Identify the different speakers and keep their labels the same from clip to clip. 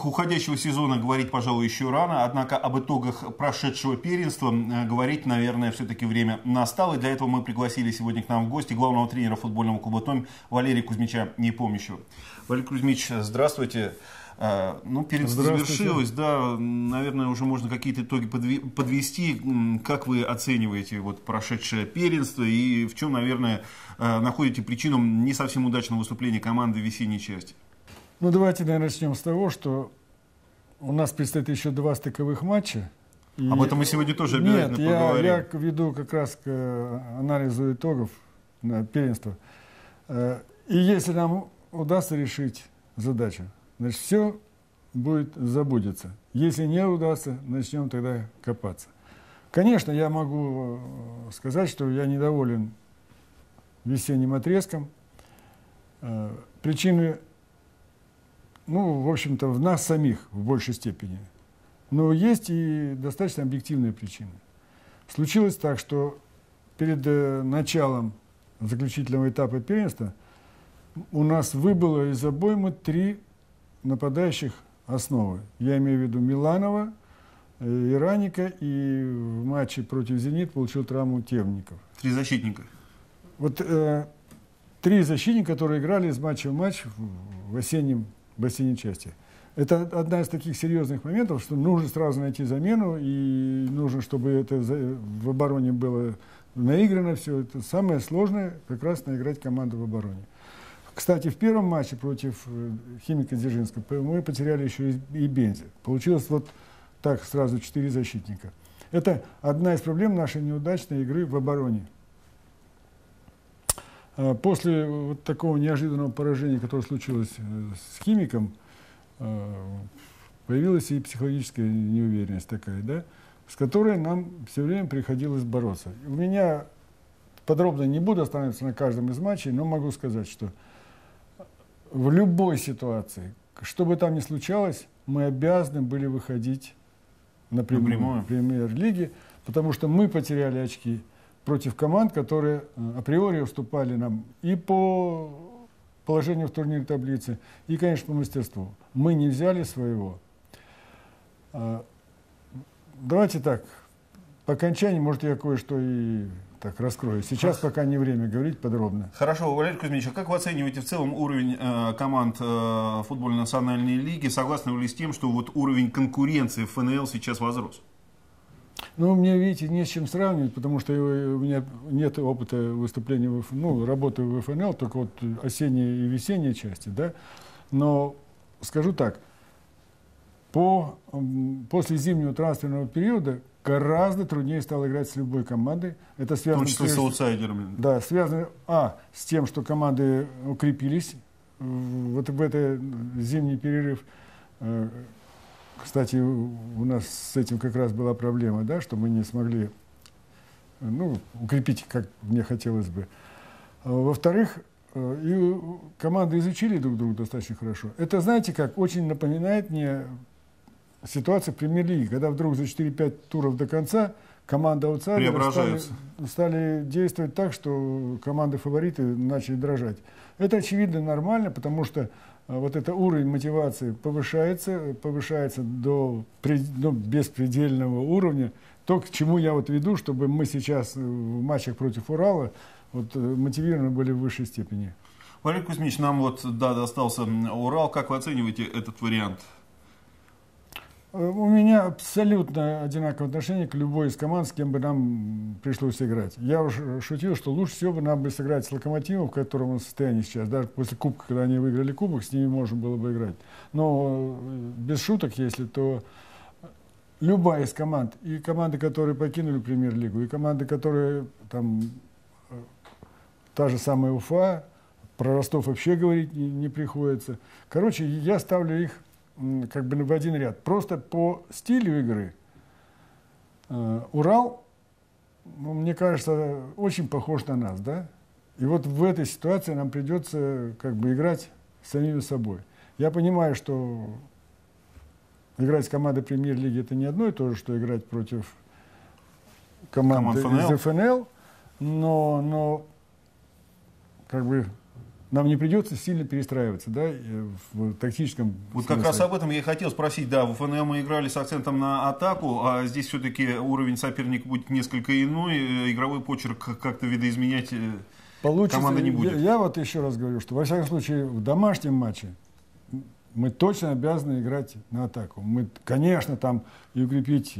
Speaker 1: итогах уходящего сезона говорить, пожалуй, еще рано, однако об итогах прошедшего первенства говорить, наверное, все-таки время настало. И для этого мы пригласили сегодня к нам в гости главного тренера футбольного клуба «Томь» Валерия Кузьмича Непомнящего. Валерий Кузьмич, здравствуйте. Ну, первенство завершилось, да, наверное, уже можно какие-то итоги подвести. Как вы оцениваете вот прошедшее первенство и в чем, наверное, находите причину не совсем удачного выступления команды в весенней части?
Speaker 2: Ну, давайте, наверное, начнем с того, что у нас предстоит еще 2 стыковых матча.
Speaker 1: Об этом мы сегодня тоже обязательно поговорим.
Speaker 2: Я веду как раз к анализу итогов первенства. И если нам удастся решить задачу, значит, все забудется. Если не удастся, начнем тогда копаться. Конечно, я могу сказать, что я недоволен весенним отрезком. Причины, ну, в общем-то, в нас самих в большей степени. Но есть и достаточно объективные причины. Случилось так, что перед началом заключительного этапа первенства у нас выбыло из обоймы 3 нападающих основы. Я имею в виду Миланова, Ираника, и в матче против «Зенит» получил травму Темников.
Speaker 1: 3 защитника.
Speaker 2: Вот 3 защитника, которые играли из матча в матч в осенней части. Это одна из таких серьезных моментов, что нужно сразу найти замену, и нужно, чтобы это в обороне было наиграно все. Это самое сложное, как раз наиграть команду в обороне. Кстати, в первом матче против Химика Дзержинска мы потеряли еще и Бензи. Получилось вот так сразу 4 защитника. Это одна из проблем нашей неудачной игры в обороне. После вот такого неожиданного поражения, которое случилось с Химиком, появилась и психологическая неуверенность такая, да, с которой нам все время приходилось бороться. У меня подробно не буду останавливаться на каждом из матчей, но могу сказать, что в любой ситуации, что бы там ни случалось, мы обязаны были выходить напрямую в премьер-лиге, потому что мы потеряли очки против команд, которые априори уступали нам и по положению в турнирной таблице, и, конечно, по мастерству. Мы не взяли своего. Давайте так, по окончании, может, я кое-что и так раскрою. Сейчас пока не время говорить подробно.
Speaker 1: Хорошо, Валерий Кузьмич, а как вы оцениваете в целом уровень команд футбольной национальной лиги? Согласны ли с тем, что вот уровень конкуренции в ФНЛ сейчас возрос?
Speaker 2: Ну, мне, видите, не с чем сравнивать, потому что у меня нет опыта выступления, работы в ФНЛ, только вот осенние и весенние части, да. Но скажу так, после зимнего трансферного периода гораздо труднее стало играть с любой командой. Это связано,
Speaker 1: в том числе с аутсайдерами.
Speaker 2: Да, связано с тем, что команды укрепились вот в этот зимний перерыв. Кстати, у нас с этим как раз была проблема, да, что мы не смогли укрепить, как мне хотелось бы. Во-вторых, и команды изучили друг друга достаточно хорошо. Это, знаете как, очень напоминает мне ситуацию в премьер-лиге, когда вдруг за 4-5 туров до конца команда аутсайдеров стали действовать так, что команды-фавориты начали дрожать. Это, очевидно, нормально, потому что вот этот уровень мотивации повышается до беспредельного уровня. То, к чему я вот веду, чтобы мы сейчас в матчах против Урала мотивированы были в высшей степени.
Speaker 1: Валерий Кузьмич, нам достался Урал. Как вы оцениваете этот вариант?
Speaker 2: У меня абсолютно одинаковое отношение к любой из команд, с кем бы нам пришлось играть. Я уже шутил, что лучше всего бы нам бы сыграть с Локомотивом, в котором он в состоянии сейчас. Даже после Кубка, когда они выиграли Кубок, с ними можно было бы играть. Но без шуток, если, то любая из команд, и команды, которые покинули премьер-лигу, и команды, которые там, та же самая Уфа, про Ростов вообще говорить не приходится. Короче, я ставлю их как бы в один ряд. Просто по стилю игры Урал, мне кажется, очень похож на нас, да? И вот в этой ситуации нам придется как бы играть с самими собой. Я понимаю, что играть с командой премьер-лиги это не одно и то же, что играть против команд из ФНЛ, но как бы нам не придется сильно перестраиваться, да, в тактическом
Speaker 1: Вот
Speaker 2: смысле.
Speaker 1: как раз об этом я и хотел спросить. Да, в ФНЛ мы играли с акцентом на атаку, а здесь все-таки уровень соперника будет несколько иной, игровой почерк как-то видоизменять команда не будет.
Speaker 2: Я вот еще раз говорю, что во всяком случае в домашнем матче мы точно обязаны играть на атаку. Мы, конечно, там и укрепить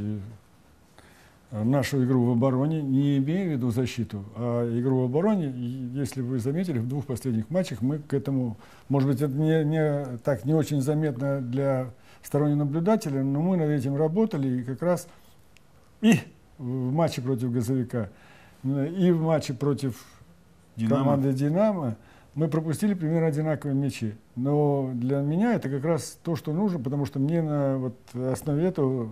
Speaker 2: нашу игру в обороне, не имея в виду защиту, а игру в обороне. И если вы заметили, в 2 последних матчах мы к этому, может быть, это не очень заметно для стороннего наблюдателя, но мы над этим работали, и как раз и в матче против «Газовика», и в матче против команды «Динамо» мы пропустили примерно одинаковые мячи. Но для меня это как раз то, что нужно, потому что мне на основе этого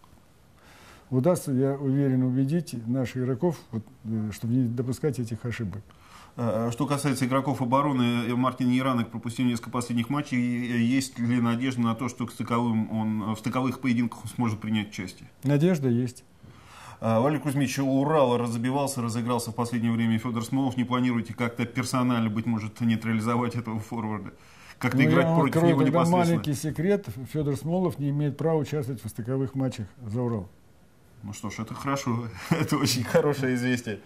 Speaker 2: удастся, я уверен, убедить наших игроков, чтобы не допускать этих ошибок.
Speaker 1: Что касается игроков обороны, Мартин Яранок пропустил несколько последних матчей. Есть ли надежда на то, что в стыковых поединках он сможет принять участие?
Speaker 2: Надежда есть.
Speaker 1: Валерий Кузьмич, у Урала разыгрался в последнее время Федор Смолов. Не планируете как-то персонально, быть может, нейтрализовать этого форварда? Как-то играть против него непосредственно?
Speaker 2: Маленький секрет. Федор Смолов не имеет права участвовать в стыковых матчах за Урал.
Speaker 1: Ну что ж, это хорошо. Это очень хорошее известие.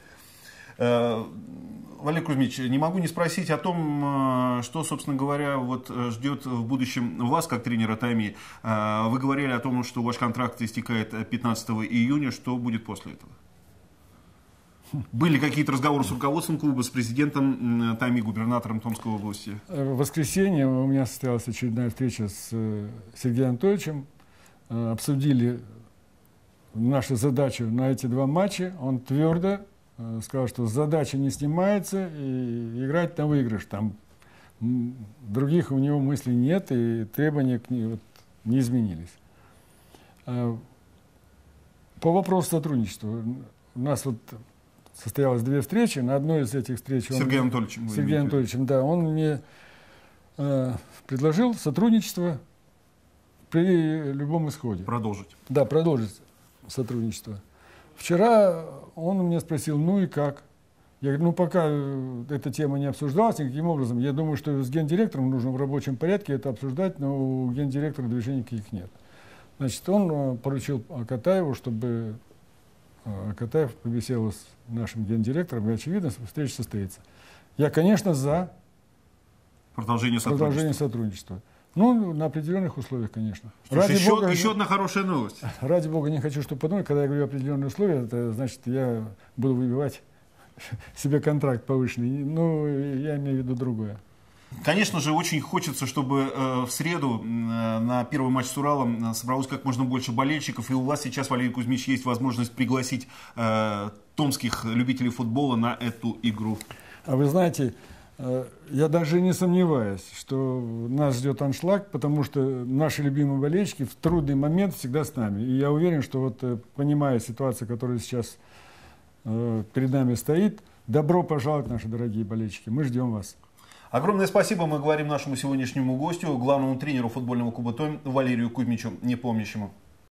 Speaker 1: Валерий Кузьмич, не могу не спросить о том, что, собственно говоря, ждет в будущем вас, как тренера ТАМИ. Вы говорили о том, что ваш контракт истекает 15 июня. Что будет после этого? Были какие-то разговоры с руководством клуба, с президентом ТАМИ, губернатором Томской области?
Speaker 2: В воскресенье у меня состоялась очередная встреча с Сергеем Анатольевичем. Обсудили нашу задачу на эти 2 матча. Он твердо сказал, что задача не снимается, и играть на выигрыш. Там других у него мыслей нет, и требования к ней не изменились. По вопросу сотрудничества. У нас состоялось 2 встречи. На одной из этих встреч
Speaker 1: Сергеем
Speaker 2: Анатольевичем, да, он мне предложил сотрудничество при любом исходе.
Speaker 1: Продолжить.
Speaker 2: Да, продолжить сотрудничество. Вчера он у меня спросил, ну и как? Я говорю, ну пока эта тема не обсуждалась никаким образом. Я думаю, что с гендиректором нужно в рабочем порядке это обсуждать, но у гендиректора движений никаких нет. Значит, он поручил Акатаеву, чтобы Акатаев побеседовал с нашим гендиректором, и, очевидно, встреча состоится. Я, конечно, за продолжение сотрудничества. Ну, на определенных условиях, конечно.
Speaker 1: Еще одна хорошая новость.
Speaker 2: Ради бога, не хочу, чтобы подумали, когда я говорю определенные условия, это значит, я буду выбивать себе контракт повышенный. Ну, я имею в виду другое.
Speaker 1: Конечно же, очень хочется, чтобы в среду на первый матч с Уралом собралось как можно больше болельщиков. И у вас сейчас, Валерий Кузьмич, есть возможность пригласить томских любителей футбола на эту игру.
Speaker 2: А вы знаете, я даже не сомневаюсь, что нас ждет аншлаг, потому что наши любимые болельщики в трудный момент всегда с нами. И я уверен, что понимая ситуацию, которая сейчас перед нами стоит, добро пожаловать, наши дорогие болельщики. Мы ждем вас.
Speaker 1: Огромное спасибо мы говорим нашему сегодняшнему гостю, главному тренеру футбольного клуба «Томь» Валерию Кузьмичу Непомнящему.